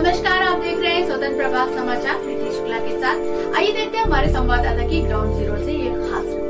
नमस्कार, आप देख रहे हैं स्वतंत्र प्रभात समाचार प्रीति शुक्ला के साथ। आइए देखते हैं हमारे संवाददाता की ग्राउंड जीरो से ये खास रिपोर्ट।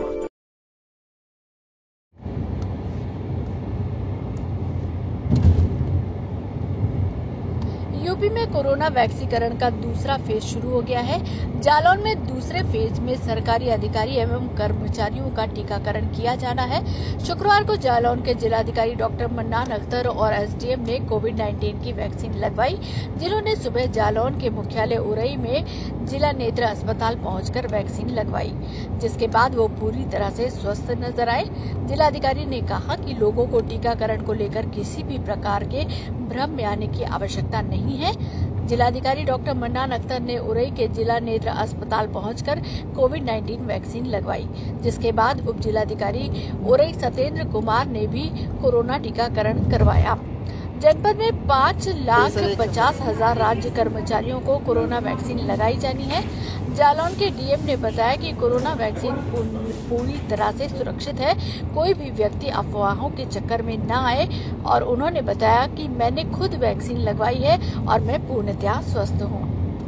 यूपी में कोरोना वैक्सीकरण का दूसरा फेज शुरू हो गया है। जालौन में दूसरे फेज में सरकारी अधिकारी एवं कर्मचारियों का टीकाकरण किया जाना है। शुक्रवार को जालौन के जिलाधिकारी डॉक्टर मन्नान अख्तर और एसडीएम ने कोविड-19 की वैक्सीन लगवाई, जिन्होंने सुबह जालौन के मुख्यालय उरई में जिला नेत्र अस्पताल पहुंचकर वैक्सीन लगवाई, जिसके बाद वो पूरी तरह से स्वस्थ नजर आए। जिलाधिकारी ने कहा कि लोगों को टीकाकरण को लेकर किसी भी प्रकार के भ्रम में आने की आवश्यकता नहीं है। जिलाधिकारी डॉक्टर मन्नान अख्तर ने उरई के जिला नेत्र अस्पताल पहुंचकर कोविड-19 वैक्सीन लगवाई, जिसके बाद उप जिलाधिकारी उरई सत्येंद्र कुमार ने भी कोरोना टीकाकरण करवाया। जनपद में 5,50,000 राज्य कर्मचारियों को कोरोना वैक्सीन लगाई जानी है। जालौन के डीएम ने बताया कि कोरोना वैक्सीन पूरी तरह से सुरक्षित है, कोई भी व्यक्ति अफवाहों के चक्कर में न आए। और उन्होंने बताया कि मैंने खुद वैक्सीन लगवाई है और मैं पूर्णतः स्वस्थ हूँ।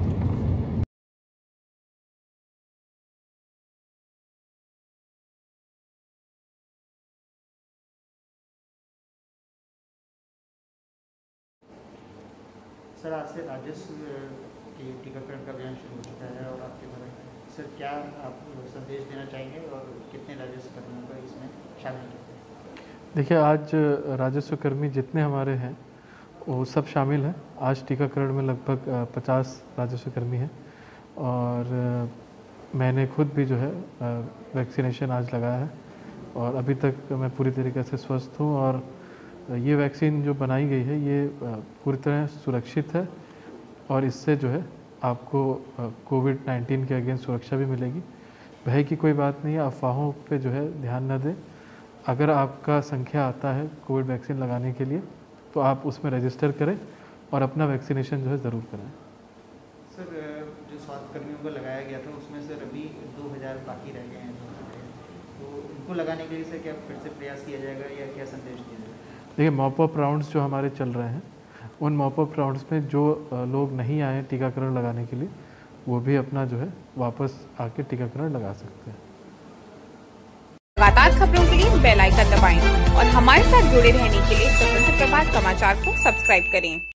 सर, आज से राजस्व के टीकाकरण का अभियान शुरू हो चुका है और आपके द्वारा सर क्या आप संदेश देना चाहेंगे और कितने राजस्व कर्मियों का इसमें शामिल करते हैं? देखिए, आज राजस्व कर्मी जितने हमारे हैं वो सब शामिल हैं। आज टीकाकरण में लगभग 50 राजस्व कर्मी हैं और मैंने खुद भी जो है वैक्सीनेशन आज लगाया है और अभी तक मैं पूरी तरीके से स्वस्थ हूँ। और ये वैक्सीन जो बनाई गई है ये पूरी तरह सुरक्षित है और इससे जो है आपको कोविड-19 के अगेंस्ट सुरक्षा भी मिलेगी। भय की कोई बात नहीं है, अफवाहों पे जो है ध्यान न दें। अगर आपका संख्या आता है कोविड वैक्सीन लगाने के लिए तो आप उसमें रजिस्टर करें और अपना वैक्सीनेशन जो है ज़रूर कराएं। सर, जो स्वास्थ्य कर्मियों को लगाया गया था उसमें सर अभी 2000 बाकी रह गए हैं, तो उनको लगाने के लिए सर क्या फिर से प्रयास किया जाएगा या क्या संदेश दिया जाएगा? देखिए, मॉपअप राउंड्स जो हमारे चल रहे हैं उन मॉपअप राउंड्स में जो लोग नहीं आए टीकाकरण लगाने के लिए वो भी अपना जो है वापस आके टीकाकरण लगा सकते हैं। लगातार खबरों के लिए बेल आइकन दबाएं और हमारे साथ जुड़े रहने के लिए स्वतंत्र प्रभात समाचार को सब्सक्राइब करें।